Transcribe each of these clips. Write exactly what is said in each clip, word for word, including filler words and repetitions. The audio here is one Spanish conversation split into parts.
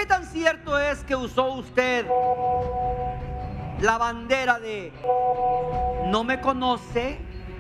¿Qué tan cierto es que usó usted la bandera de no me conoce?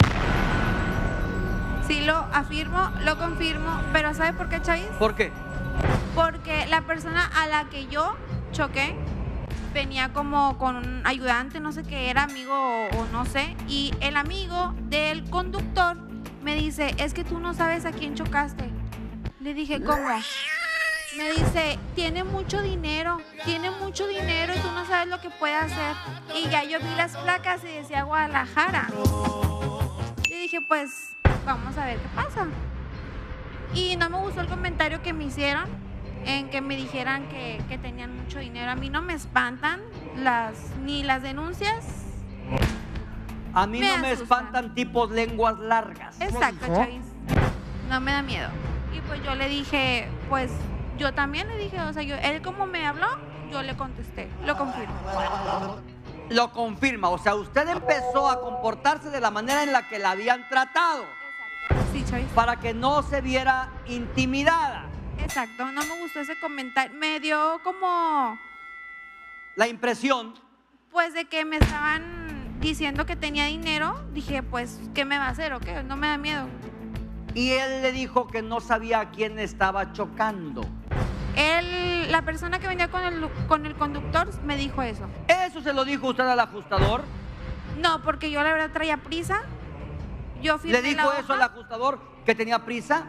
Sí, lo afirmo, lo confirmo, pero ¿sabe por qué, Chavis? ¿Por qué? Porque la persona a la que yo choqué venía como con un ayudante, no sé qué, era amigo o, o no sé, y el amigo del conductor me dice, es que tú no sabes a quién chocaste. Le dije, ¿cómo? Me dice, tiene mucho dinero, tiene mucho dinero y tú no sabes lo que puede hacer. Y ya yo vi las placas y decía Guadalajara. Y dije, pues, vamos a ver qué pasa. Y no me gustó el comentario que me hicieron, en que me dijeran que, que tenían mucho dinero. A mí no me espantan las, ni las denuncias. A mí Me no me asustan. espantan tipos lenguas largas. Exacto, Chavis. No me da miedo. Y pues yo le dije, pues yo también le dije, o sea, yo, él como me habló, yo le contesté, lo confirmo. Lo confirma, o sea, usted empezó a comportarse de la manera en la que la habían tratado. Exacto. Sí, Chavis. Para que no se viera intimidada. Exacto, no me gustó ese comentario. Me dio como, La impresión. pues, de que me estaban diciendo que tenía dinero. Dije, pues, ¿qué me va a hacer o qué? No me da miedo. Y él le dijo que no sabía a quién estaba chocando. Él, la persona que venía con el, con el conductor me dijo eso. ¿Eso se lo dijo usted al ajustador? No, porque yo la verdad traía prisa. Yo firmé ¿Le dijo la hoja. eso al ajustador, que tenía prisa?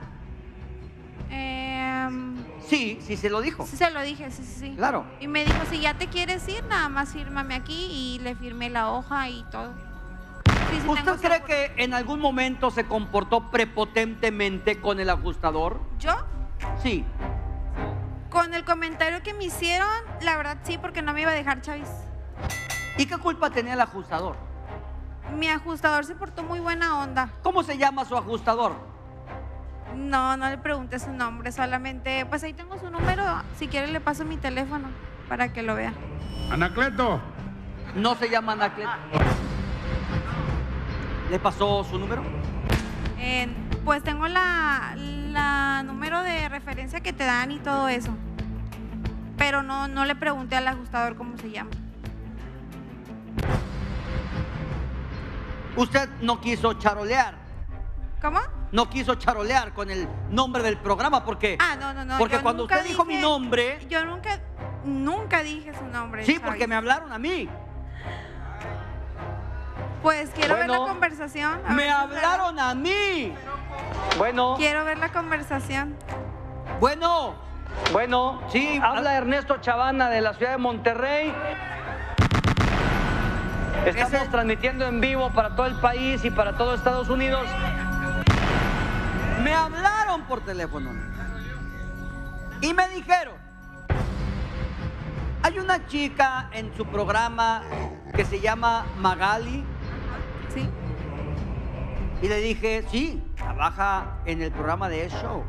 Eh, Sí, sí se lo dijo. sí, se lo dije, sí, sí, sí. Claro. Y me dijo, si ya te quieres ir, nada más fírmame aquí, y le firmé la hoja y todo. Sí, sí, ¿Usted tengo cree seguro. que en algún momento se comportó prepotentemente con el ajustador? ¿Yo? Sí. Con el comentario que me hicieron, la verdad sí, porque no me iba a dejar, Chavis. ¿Y qué culpa tenía el ajustador? Mi ajustador se portó muy buena onda. ¿Cómo se llama su ajustador? No, no le pregunté su nombre, solamente, pues ahí tengo su número. Si quiere le paso mi teléfono para que lo vea. Anacleto. No se llama Anacleto. ¿Le pasó su número? Eh, pues tengo la, la número de referencia que te dan y todo eso. Pero no, no le pregunté al ajustador cómo se llama. Usted no quiso charolear. ¿Cómo? No quiso charolear con el nombre del programa porque... Ah, no, no, no. Porque yo cuando nunca usted dijo dije- mi nombre... Yo nunca, nunca dije su nombre. Sí, Chavis. porque me hablaron a mí. Pues quiero ver Bueno, la conversación. a ver Me si es hablaron a mí. Bueno, verdad. Quiero ver la conversación. bueno, bueno, sí, habla Ernesto Chavana de la ciudad de Monterrey. Estamos Ese- transmitiendo en vivo para todo el país y para todo Estados Unidos. Me hablaron por teléfono y me dijeron, hay una chica en su programa que se llama Magali. ¿Sí? Y le dije, sí, trabaja en el programa de ese show.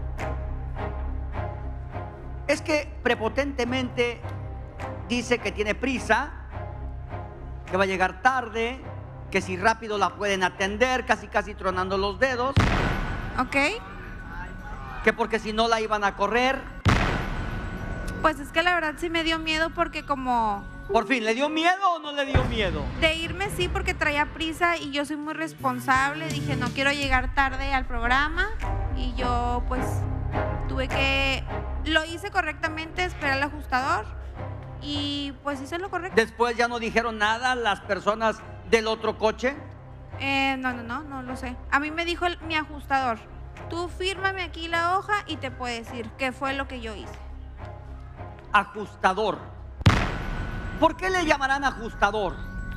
Es que prepotentemente dice que tiene prisa, que va a llegar tarde, que si rápido la pueden atender, casi casi tronando los dedos, ¿Ok? que porque si no la iban a correr. Pues es que la verdad sí me dio miedo porque como... Por fin, ¿le dio miedo o no le dio miedo? De irme sí, porque traía prisa y yo soy muy responsable. Dije, no quiero llegar tarde al programa. Y yo pues tuve que... Lo hice correctamente, esperé al ajustador. Y pues hice lo correcto. Después ya no dijeron nada las personas del otro coche. Eh, no, no, no, no lo sé. A mí me dijo el- mi ajustador, tú fírmame aquí la hoja y te puedo decir qué fue lo que yo hice. Ajustador. ¿Por qué le llamarán ajustador?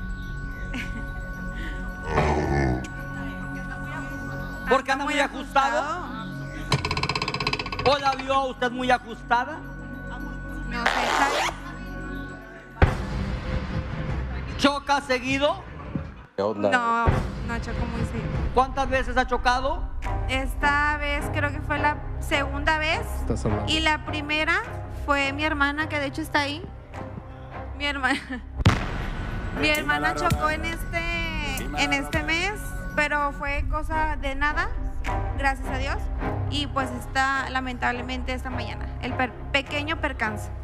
Porque anda muy ajustado. ¿O la vio a usted muy ajustada? No sé, ¿sabes? ¿Choca seguido? No, no choco muy seguido. ¿Cuántas veces ha chocado? Esta vez creo que fue la segunda vez. Y la primera fue mi hermana, que de hecho está ahí. Mi hermana. Mi hermana chocó en este, en este mes, pero fue cosa de nada, gracias a Dios. Y pues está lamentablemente esta mañana, el per- pequeño percance.